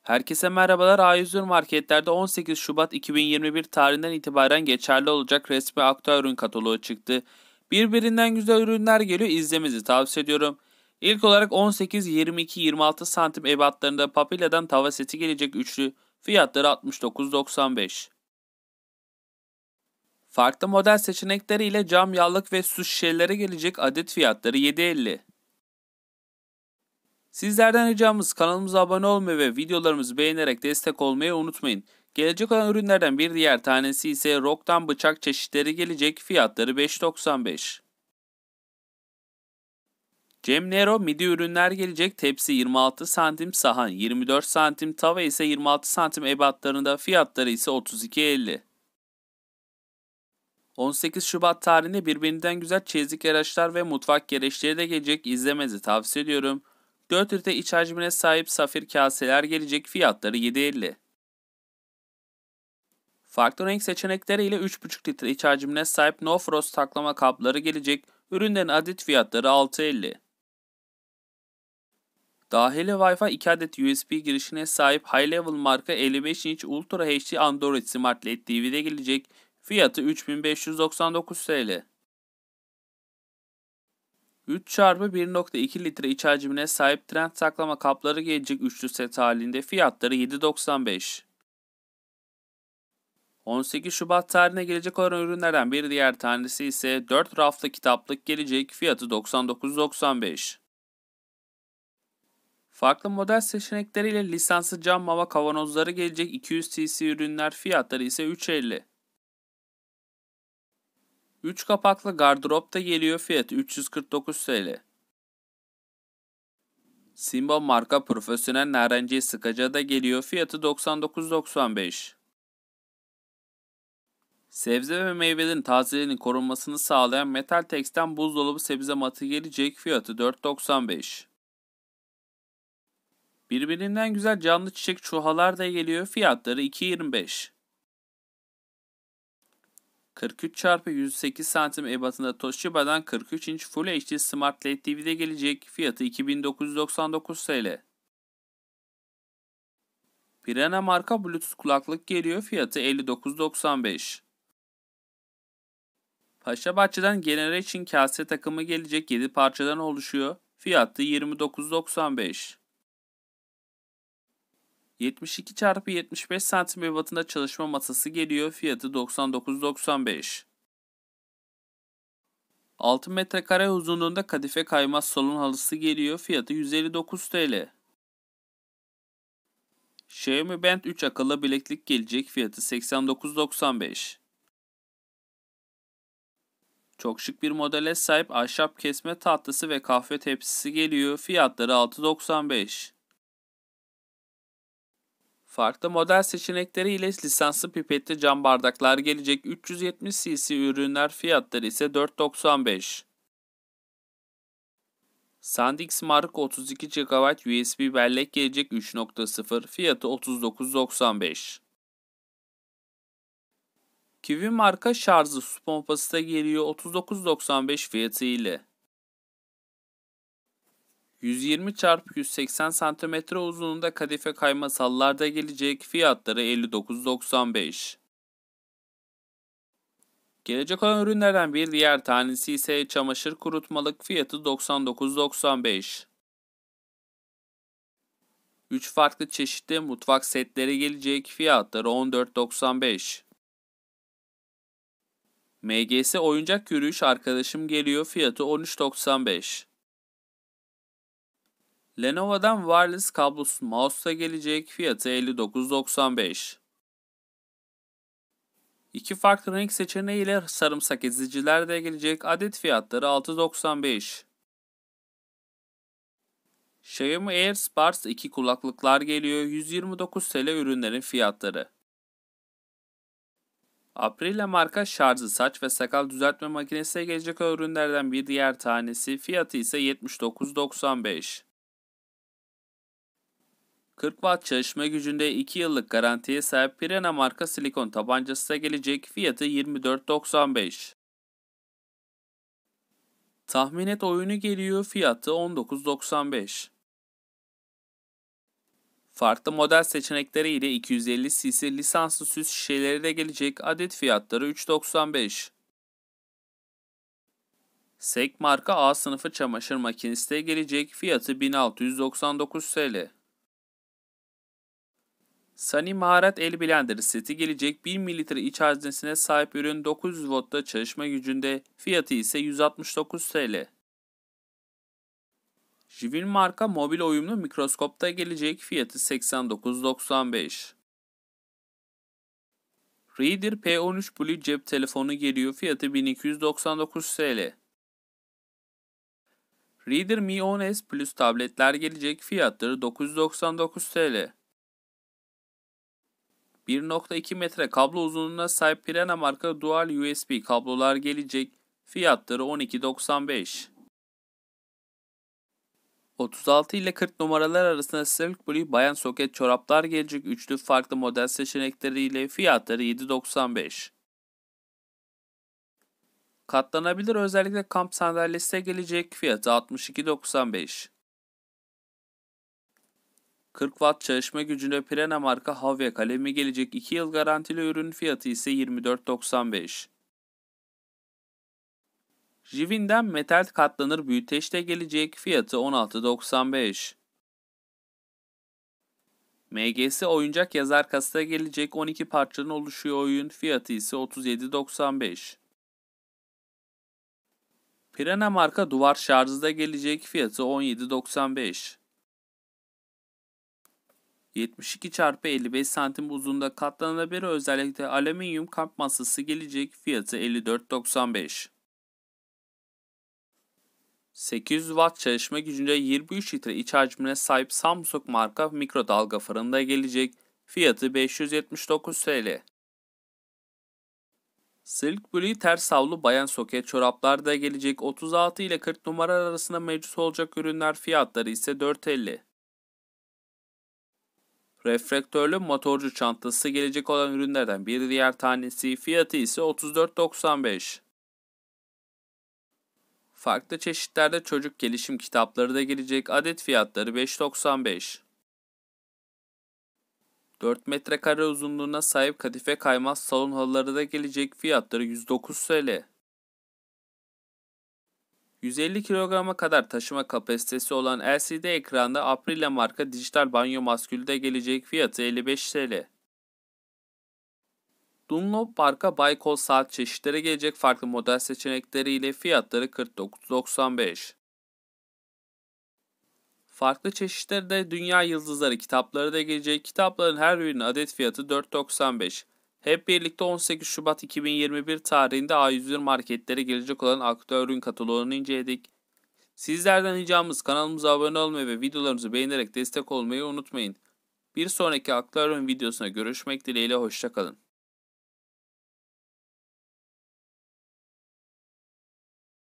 Herkese merhabalar. A101 marketlerde 18 Şubat 2021 tarihinden itibaren geçerli olacak resmi aktüel ürün kataloğu çıktı. Birbirinden güzel ürünler geliyor. İzlemenizi tavsiye ediyorum. İlk olarak 18, 22, 26 santim ebatlarında Papilla'dan tava seti gelecek üçlü. Fiyatları 69,95. Farklı model seçenekleriyle cam yağlık ve su şişeleri gelecek, adet fiyatları 7,50. Sizlerden ricamız kanalımıza abone olmayı ve videolarımızı beğenerek destek olmayı unutmayın. Gelecek olan ürünlerden bir diğer tanesi ise Rock'tan bıçak çeşitleri gelecek, fiyatları 5,95. Cem Nero midi ürünler gelecek, tepsi 26 santim, sahan 24 santim, tava ise 26 santim ebatlarında, fiyatları ise 32,50. 18 Şubat tarihinde birbirinden güzel çeyizlik araçlar ve mutfak gereçleri de gelecek, izlemenizi tavsiye ediyorum. 4 litre iç hacmine sahip safir kaseler gelecek, fiyatları 7,50. Farklı renk seçenekleriyle 3,5 litre iç hacmine sahip No Frost saklama kapları gelecek, ürünlerin adet fiyatları 6,50. Dahili Wi-Fi 2 adet USB girişine sahip High Level marka 55 inç Ultra HD Android Smart LED TV'de gelecek, fiyatı 3599 TL. 3x1.2 litre iç hacmine sahip Trend saklama kapları gelecek üçlü set halinde, fiyatları 7,95. 18 Şubat tarihine gelecek olan ürünlerden bir diğer tanesi ise 4 raflı kitaplık gelecek, fiyatı 99,95. Farklı model seçenekleriyle lisanslı cam mama kavanozları gelecek 200 cc ürünler, fiyatları ise 3,50. 3 kapaklı gardırop da geliyor, fiyatı 349 TL. Simba marka profesyonel narenciye sıkacağı da geliyor, fiyatı 99,95. Sebze ve meyvelerin tazeliğinin korunmasını sağlayan Metal Tex'ten buzdolabı sebze matı gelecek, fiyatı 4,95. Birbirinden güzel canlı çiçek çuhalar da geliyor, fiyatları 2,25. 43x108 cm ebatında Toshiba'dan 43 inç Full HD Smart LED TV'de gelecek, fiyatı 2999 TL. Pirana marka Bluetooth kulaklık geliyor, fiyatı 59,95. Paşabahçe'den Generation kase takımı gelecek, 7 parçadan oluşuyor, fiyatı 29,95. 72x75 cm ebatında çalışma masası geliyor, fiyatı 99,95. 6 metrekare uzunluğunda kadife kaymaz salon halısı geliyor, fiyatı 159 TL. Xiaomi Band 3 akıllı bileklik gelecek, fiyatı 89,95. Çok şık bir modele sahip ahşap kesme tatlısı ve kahve tepsisi geliyor, fiyatları 6,95. Farklı model seçenekleri ile lisanslı pipetli cam bardaklar gelecek, 370 cc ürünler, fiyatları ise 4,95. SanDisk marka 32 GB USB bellek gelecek 3.0, fiyatı 39,95. Kiwi marka şarjlı su pompası da geliyor 39,95 fiyatı ile. 120x180 cm uzunluğunda kadife kayma sallar da gelecek, fiyatları 59,95. Gelecek olan ürünlerden bir diğer tanesi ise çamaşır kurutmalık, fiyatı 99,95. 3 farklı çeşitli mutfak setleri gelecek, fiyatları 14,95. MGS oyuncak yürüyüş arkadaşım geliyor, fiyatı 13,95. Lenovo'dan wireless kablosuz mouse da gelecek, fiyatı 59,95. İki farklı renk seçeneğiyle sarımsak eziciler de gelecek, adet fiyatları 6,95. Xiaomi AirSparks 2 kulaklıklar geliyor, 129 TL ürünlerin fiyatları. Aprilia marka şarjlı saç ve sakal düzeltme makinesi gelecek ürünlerden bir diğer tanesi, fiyatı ise 79,95. 40 Watt çalışma gücünde 2 yıllık garantiye sahip Pirena marka silikon tabancası da gelecek, fiyatı 24,95. Tahmin et oyunu geliyor, fiyatı 19,95. Farklı model seçenekleri ile 250 cc lisanslı süs şişeleri de gelecek. Adet fiyatları 3.95. Sek marka A sınıfı çamaşır makinesi de gelecek. Fiyatı 1699 TL. Sunny Maharet El Blender seti gelecek. 1 mililitre iç haznesine sahip ürün 900 Watt'ta çalışma gücünde. Fiyatı ise 169 TL. Jivin marka mobil oyumlu mikroskopta gelecek. Fiyatı 89.95. Reader P13 Blue cep telefonu geliyor. Fiyatı 1299 TL. Reader Mi 10S Plus tabletler gelecek. Fiyatları 999 TL. 1.2 metre kablo uzunluğuna sahip Pirena marka Dual USB kablolar gelecek. Fiyatları 12.95. 36 ile 40 numaralar arasında Silk Blue bayan soket çoraplar gelecek. Üçlü farklı model seçenekleriyle fiyatları 7.95. Katlanabilir özellikle kamp sandalyesi de gelecek. Fiyatı 62.95. 40 Watt çalışma gücünde Pirena marka Havya kalemi gelecek. 2 yıl garantili ürün fiyatı ise 24.95. Jivin'den metal katlanır büyüteç de gelecek. Fiyatı 16.95. MGS oyuncak yazar kasada gelecek. 12 parçanın oluşuyor oyun. Fiyatı ise 37.95. Pirena marka duvar şarjı da gelecek. Fiyatı 17.95. 72x55 santim uzunluğunda katlanabilir özellikle alüminyum kamp masası gelecek. Fiyatı 54.95. 800 Watt çalışma gücünde 23 litre iç hacmine sahip Samsung marka mikrodalga fırında gelecek. Fiyatı 579 TL. Silk Blue ters havlu bayan soket çoraplar da gelecek. 36 ile 40 numara arasında mevcut olacak ürünler fiyatları ise 4.50. Reflektörlü motorcu çantası gelecek olan ürünlerden bir diğer tanesi, fiyatı ise 34.95. Farklı çeşitlerde çocuk gelişim kitapları da gelecek. Adet fiyatları 5.95. 4 metrekare uzunluğuna sahip kadife kaymaz salon halıları da gelecek. Fiyatları 109 TL. 150 kilograma kadar taşıma kapasitesi olan LCD ekranda Aprilia marka dijital banyo maskülü de gelecek. Fiyatı 55 TL. Dunlop marka Baykol saat çeşitleri gelecek farklı model seçenekleriyle fiyatları 49.95. Farklı çeşitlerde Dünya Yıldızları kitapları da gelecek. Kitapların her birinin adet fiyatı 4.95. Hep birlikte 18 Şubat 2021 tarihinde A101 marketlere gelecek olan aktüel ürün kataloğunu inceledik. Sizlerden ricamız kanalımıza abone olmayı ve videolarımızı beğenerek destek olmayı unutmayın. Bir sonraki aktüel ürün videosuna görüşmek dileğiyle hoşça kalın.